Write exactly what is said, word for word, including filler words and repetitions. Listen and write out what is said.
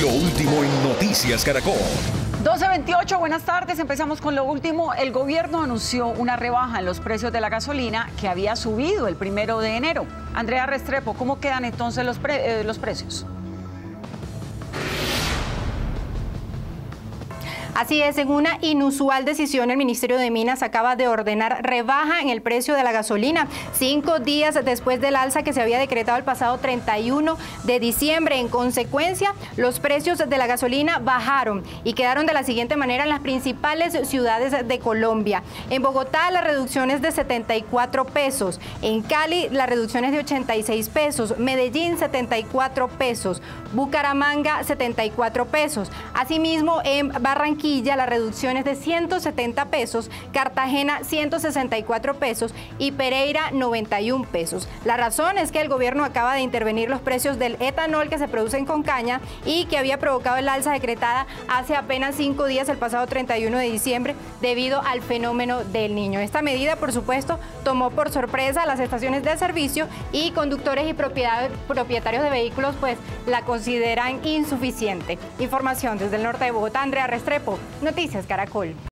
Lo último en Noticias Caracol. doce veintiocho, buenas tardes. Empezamos con lo último. El gobierno anunció una rebaja en los precios de la gasolina que había subido el primero de enero. Andrea Restrepo, ¿cómo quedan entonces los, pre eh, los precios? Así es, en una inusual decisión, el Ministerio de Minas acaba de ordenar rebaja en el precio de la gasolina, cinco días después del alza que se había decretado el pasado treinta y uno de diciembre. En consecuencia, los precios de la gasolina bajaron y quedaron de la siguiente manera en las principales ciudades de Colombia. En Bogotá, la reducción es de setenta y cuatro pesos, en Cali, la reducción es de ochenta y seis pesos, Medellín, setenta y cuatro pesos, Bucaramanga, setenta y cuatro pesos. Asimismo, en Barranquilla, la reducción es de ciento setenta pesos, Cartagena ciento sesenta y cuatro pesos y Pereira noventa y un pesos. La razón es que el gobierno acaba de intervenir los precios del etanol que se producen con caña y que había provocado el alza decretada hace apenas cinco días, el pasado treinta y uno de diciembre, debido al fenómeno del Niño. Esta medida, por supuesto, tomó por sorpresa a las estaciones de servicio y conductores y propietarios de vehículos pues la consideran insuficiente. Información desde el norte de Bogotá, Andrea Restrepo, Noticias Caracol.